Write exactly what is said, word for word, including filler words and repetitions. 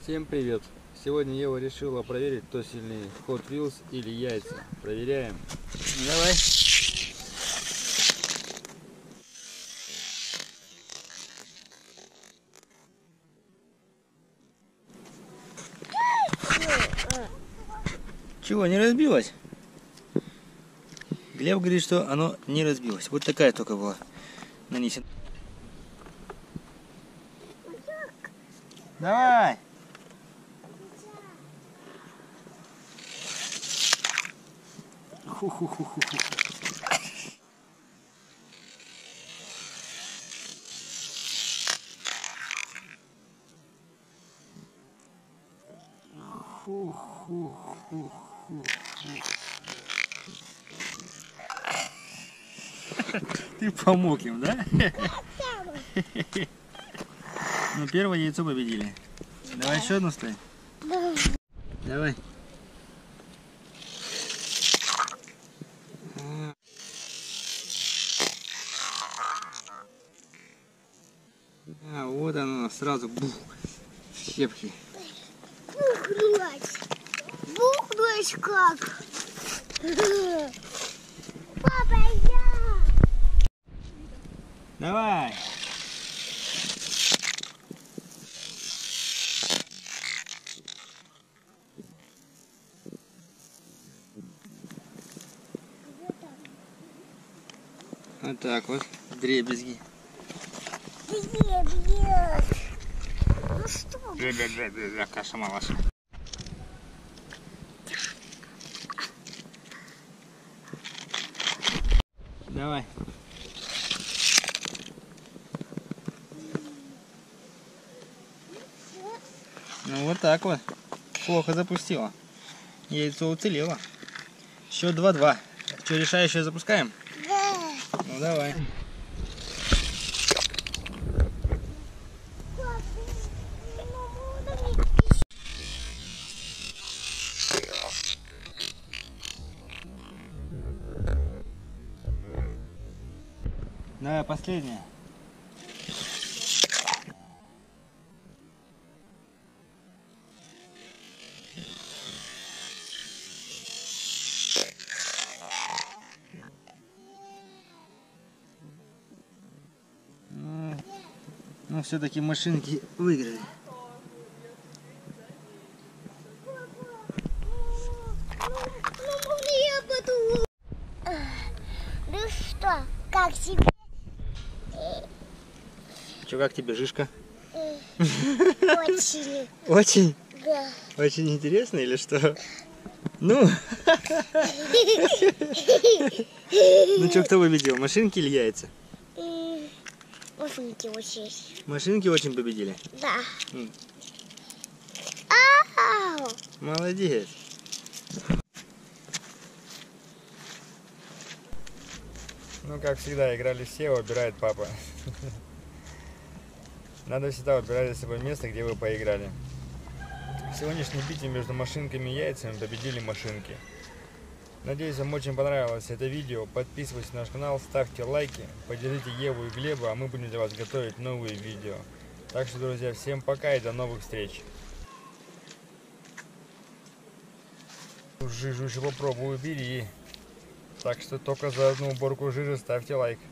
Всем привет! Сегодня Ева решила проверить, кто сильнее, Hot Wheels или яйца. Проверяем. Давай. Чего, не разбилось? Глеб говорит, что оно не разбилось. Вот такая только была нанесена. Давай! Ху-ху-ху-ху-ху. Ху-ху-ху-ху. Ты помог им, да? Ну, первое яйцо победили. Давай еще одну ставь. Давай. А, вот оно, сразу бух, щепки. Бухнулась. Бухнулась как? Папа, я. Давай. Вот так вот, дребезги. Бьет. Ну что? Бля-бля-бля-бля, каша малаша. Давай. Ну вот так вот. Плохо запустила. Яйцо уцелело. Счет два-два. Что, решающее запускаем? Да. Ну давай. Давай, последняя. Ну, ну все-таки машинки выиграли. Ну что, как тебе? Че, как тебе жишка? Очень. Очень? Да. Очень интересно или что? Ну. Ну что, кто победил? Машинки или яйца? Машинки очень. Машинки очень победили? Да. М. Ау! Молодец. Ну, как всегда, играли все, выбирает папа. Надо всегда выбирать для себя место, где вы поиграли. В сегодняшней битве между машинками и яйцами победили машинки. Надеюсь, вам очень понравилось это видео. Подписывайтесь на наш канал, ставьте лайки, поддержите Еву и Глеба, а мы будем для вас готовить новые видео. Так что, друзья, всем пока и до новых встреч. Жижу еще попробую, бери. Так что только за одну уборку жижи ставьте лайк.